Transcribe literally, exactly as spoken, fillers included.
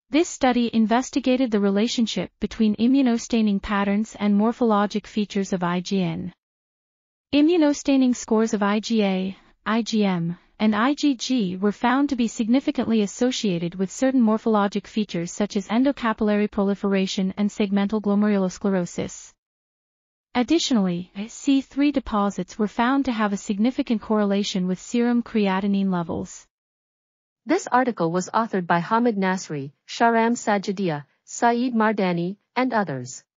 This study investigated the relationship between immunostaining patterns and morphologic features of I G N. Immunostaining scores of I G A, I G M, and I G G were found to be significantly associated with certain morphologic features such as endocapillary proliferation and segmental glomerulosclerosis. Additionally, C three deposits were found to have a significant correlation with serum creatinine levels. This article was authored by Hamid Nasri, Shahram Sajjadieh, Saeed Mardani, and others.